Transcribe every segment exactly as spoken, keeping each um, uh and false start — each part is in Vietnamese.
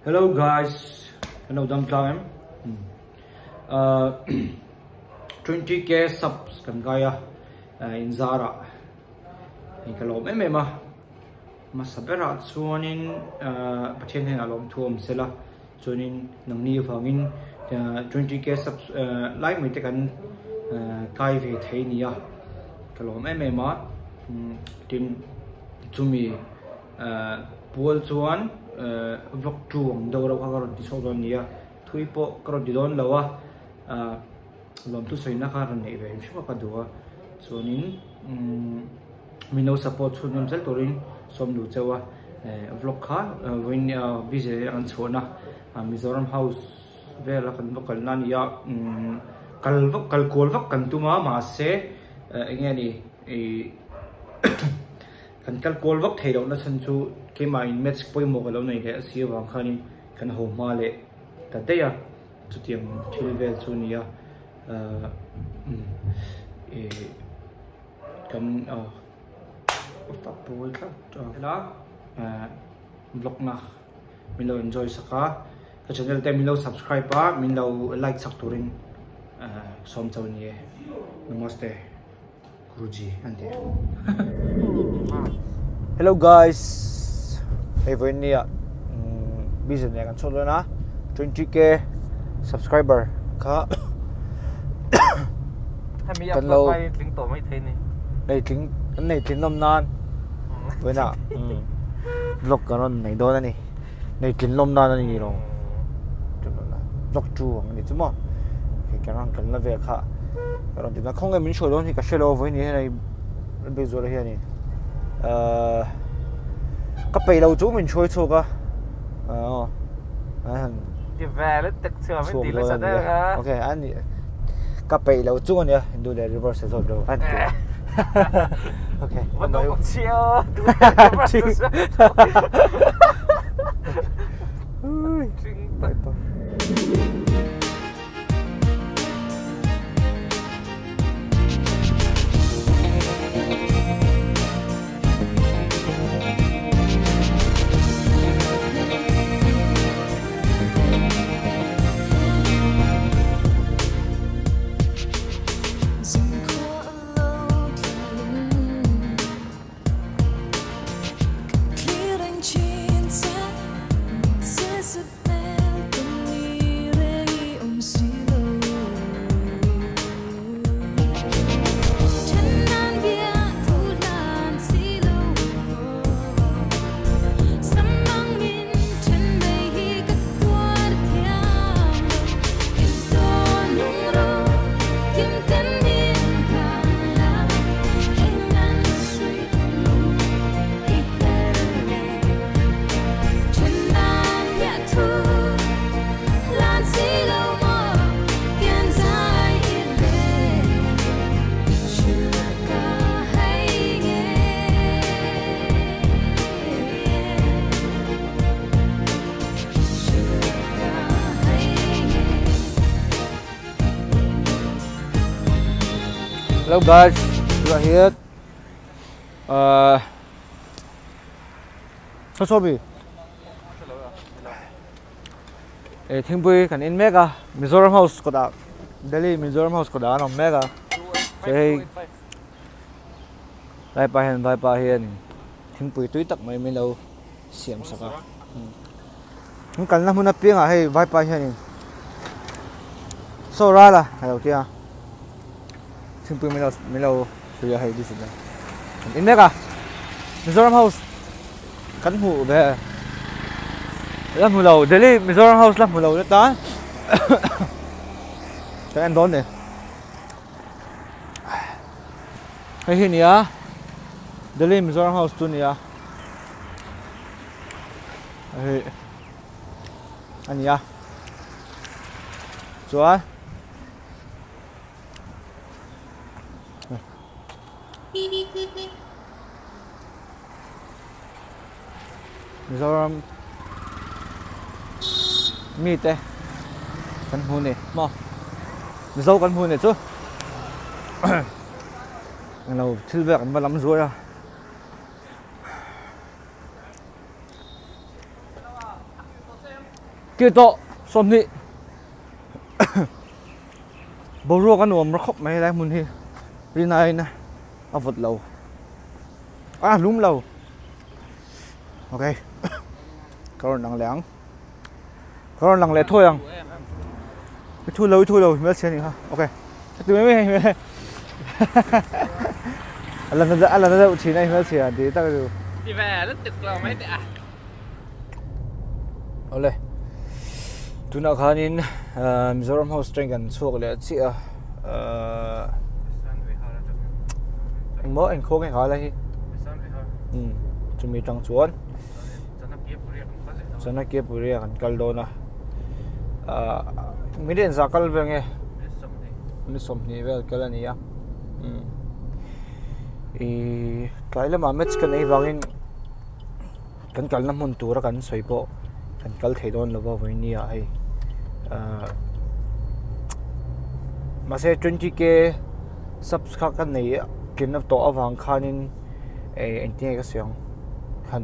Hello guys, hello dam time. Uh, twenty K subs kan kaya in Zara. Ni kalau me me ma masabera chuanin pathian hen alom thuam sela chuanin nangni phangin twenty K subs like me te kan kai ve thei nia kalau me me ma tin chumi pual chuan vlog chuang do ro ka ro ti so don nia thui po kro di don lawa lom tu soina ka ran nei ve shwa ka duwa chuanin mino support chunam chal torin som du chawa vlog kha win busy an chona Mizoram house vela kan vokal nan ya kal vok kal kol vok kan tuma ma se engeni kan kal kol vok thei do na chan chu ke ma in match poi mo galo nei le sia wang khanin kan ho ma le ta te ya chu tiam thil vel chu nia e kan a fa poi kha la vlog na min lo enjoy saka ka channel te min lo subscribe pa min lo like sak turin som chaw ni namaste guruji ante hello guys hey voi nia business ne kan cholo na twenty K subscriber ka kan lo tling to mai thei ni nei tling nei tling nom nan voi na vlog karon nei do na ni nei tling nom nan ni ro vlog chu ni chuma ke kan kan la ve kha karon ti na khong min show don ni ka shelo voi ni nei be zo la hi ni cái bì lâu chú mình chơi chua cơ, ờ, cái về lấy tịch sửa mới tí là sao đấy hả? Ok anh đi, cái bì lâu chú nhá,ดูđể reverse rồi đâu anh đi, ok, vẫn đâu có chiêu, hello guys, we are here. Uh, so sorry. Eh, thing bui kan in mega Mizoram house ko da, Delhi Mizoram house ko da no mega. Say, vai pa hen vai pa hen. Thing bui tui tak mai mai lo siam saka. Không cần là muốn nạp tiền à hay vai pa hen. So ra là hay đầu tiên. Simply Milo Milo sudah hai di sini. Ini kah? Mizoram house kan hu be. Lam hulau Delhi Mizoram house lam hulau đó ta. Cái anh đón này. Cái gì nhá? Delhi Mizoram house tu nhá. Hey. Anh nhá. Rồi. Mizoram mi te kan hu ne mo Mizo kan hu ne chu anh lâu thil vek kan ba lam rồi à kia to xóm nị bầu rùa cái nuông nó khóc mấy đây muốn hi đi này nè à vật lầu à lúm lầu ok câu nặng láng câu nặng lẽ thôi à thôi lâu thôi lâu mấy chuyện này ha ok từ mấy mấy lần nữa lần nữa chỉ này mấy chuyện thì tao được đi về rất tuyệt vời mấy ạ ok tu nak khanin Mizoram House train kan chuak le chi a anh mo anh khô cái khá là hi um chumi tang chuan sana kia puria kan kal do na a midin zakal venge ni somni vel kalania um e kaila ma match kan ei wangin kan kal na mun tura kan soipo kan kal theidon lova voinia ai mase twenty k subscribe kan nei kin up to awang khanin e enti ka siang han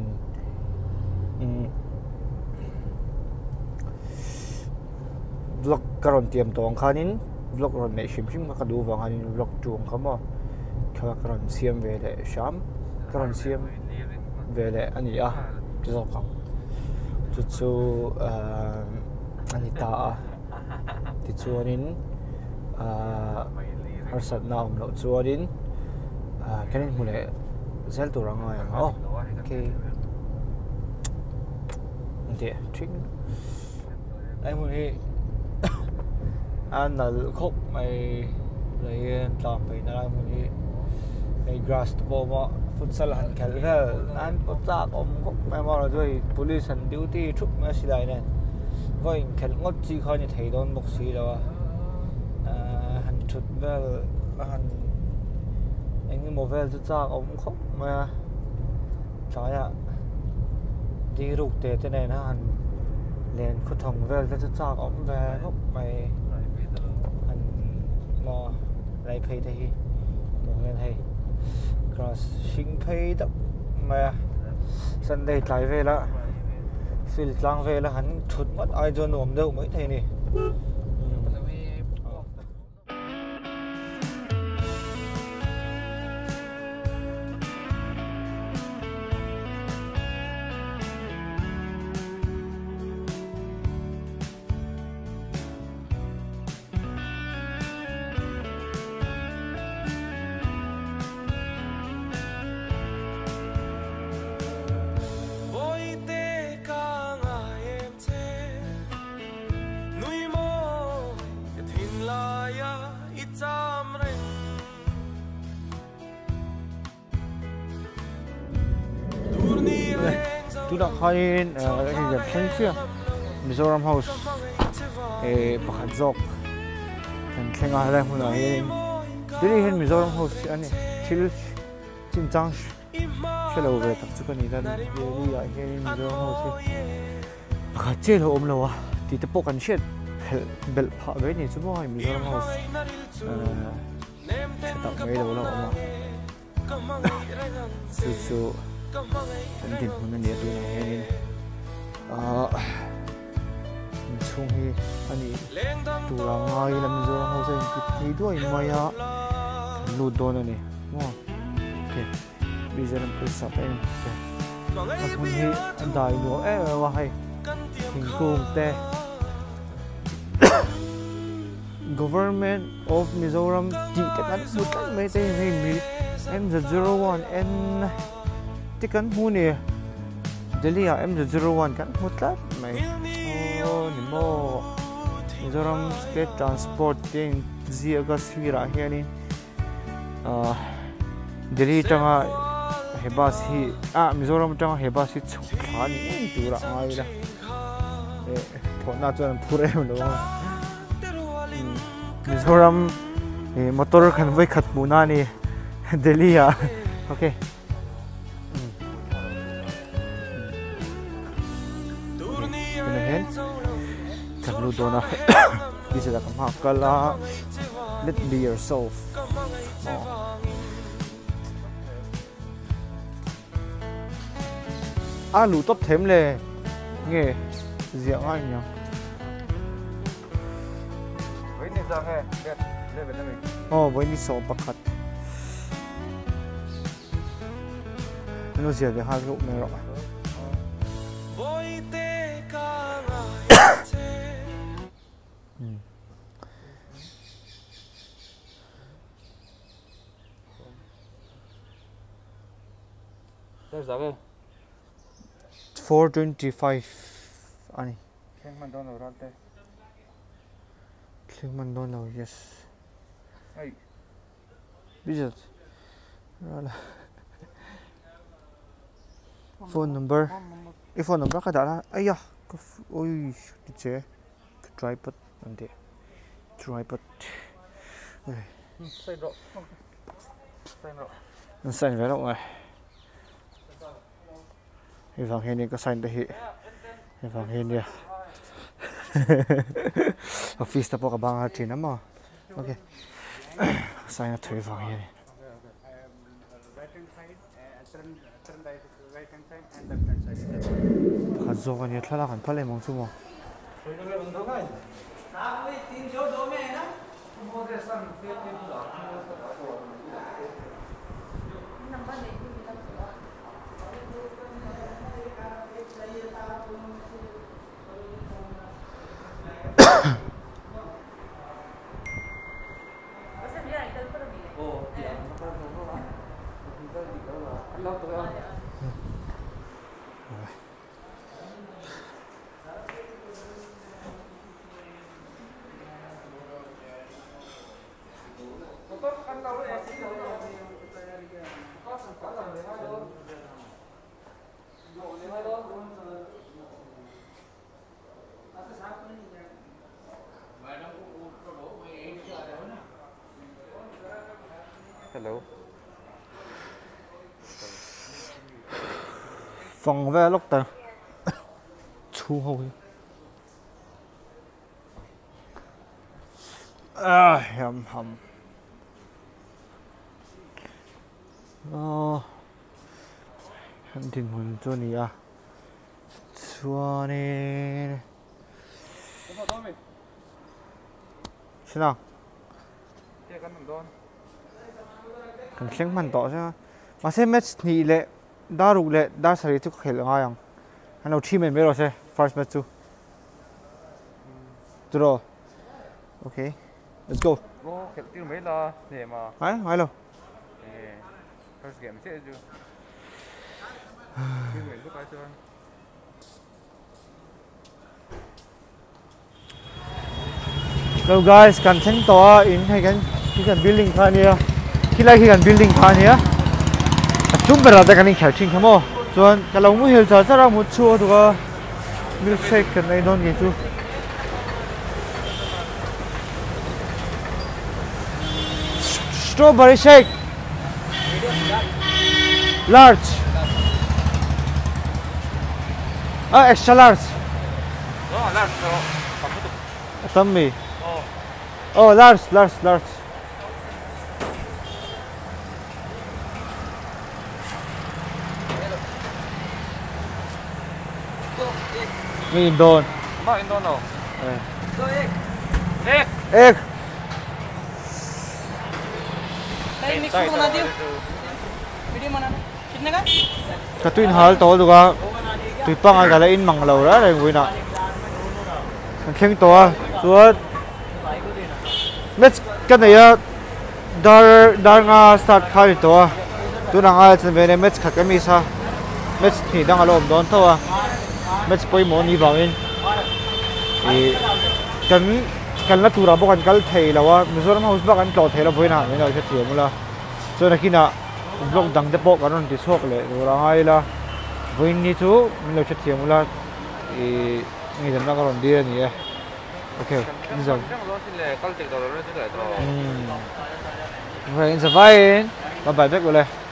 vlog karon tiam tong khanin vlog ron nei shim shim ka du wang hanin vlog chung khama kha karon siam ve le sham karon siam ve le ani a zo ka chu chu ani ta ti chuanin har sat naum lo chuanin kanin mule zel tu ranga yang oh okay de trick ai mun hi an al khop mai lai tlam pai na mun hi ai grass to ma futsal han khel vel an potsa om khop mai ma rồi police and duty thup ma silai nen voi khel ngot chi kho ni thei don mok si lo han thut vel han anh một vel chút ra ông khóc mà trái ạ đi rụt tê thế này nó hành liền có thằng vel chút ra ông về khóc mày hành mò lại pay đây một lên hay cross sinh pay đó mà sân đây trái về là phil lang về là hắn thụt mất ai cho nổm đâu mấy thầy này tu dak khain cái gì theng sia Mizoram House e pakhat zok kan thenga la huna hin dili hin Mizoram House ani thil chin chang shelo ve tak chu kani dan dili ya hin Mizoram House pakhat che lo om lo wa ti te pok kan shet bel pha ve ni chu bo Mizoram House eh tak ve lo lo ma chu chu kan din hun ni tu ni a chung hi ani tu ra ngai lam zo ho sai ki thei do in maya lu don ani mo ke bizaram pe sa pe ke a hun hi an dai do e wa hai thing kung te government of Mizoram ti ka kan mut kan mai te ni mi M zero one n tikan mu ni Delhi M zero one kan mutlat mai oh ni mo Mizoram State Transporting ziaga sira hiani ah Delhi tanga hebas hi ah Mizoram tanga hebas hi chukha ni tura ai la e phona chuan phure lo Mizoram e motor khan vai khat muna ni Delhi ya okay lu dona this is a kam kala let be yourself alu top them le nge ziang ai nya giờ nghe biết biết về mình oh với đi số bạc khát nó dễ về hai lúc này rồi There's okay. four twenty-five ani. Keng man don right there. Keng man don now yes. Hey. Visit. Phone number. Cái phone number cái đó là ai ya. Ôi cái chế. Cái tripod anh đi. Tripod. Sai độ. Sai độ. Nó sai về đâu rồi. Hy vọng hiện nay có sign đây. Hy vọng hiện nay. Office tập có bang hạt trên mà. Ok. Sign at hy vọng hiện nay. Khát zo cái này thla kan phale mong chu mo. Hello. Phòng về lúc tờ chu hồi à hầm hầm ờ hắn tình huống cho này à cho này thế nào cần khen man tỏ chứ mà xem match này lệ đa rục lệ đa sari chút khởi ngay ang anh đâu team member rồi first match too draw okay let's go Go cái team mấy là để mà ấy hay lo first game sẽ chứ team mấy lúc ai chơi hello guys cần thanh tỏ in hay cần khi cần building khan nhá khi lại khi cần building khan nhá chúng bây giờ ta cần khởi trình không ạ? Cho cái lồng mũi hiểu cho rất là một chua thôi cơ. Milkshake cái này non gì chú? Strawberry shake. Large. Ah, extra large. Đó large đó. Tấm mì. Oh, large, large, large. Mình Indon. Mà Indon đâu? Egg. Egg. Egg. नहीं mix बना दियो वीडियो बनाना कितने का cái tuyên hal to được à tụi băng ai cả là in măng lầu đó này người nào khen to rồi match cái này á dar dar nga start khai to tụi nàng ai trên bên match khác cái mi sa match thì đang ở lồng đón thôi à match bơi món đi vào in thì cần cần là tụiเราบอกกันกันเทแล้วว่ามิโซรัมเฮาส์บอกกันกลอดเทแล้วบ่อยนะไม่ได้จะเถียงมั้งล่ะส่วนที่น่ะบล็อกดังจะปอกกันนั่นที่ชกเลยเราไงล่ะบ่อยนี่จูไม่ได้จะเถียงมั้งล่ะอีนี่จะนักการันดีนี่โอเคนี่จังอืมเฮ้ยอินสบายอินบ๊ายบายเด็กเลย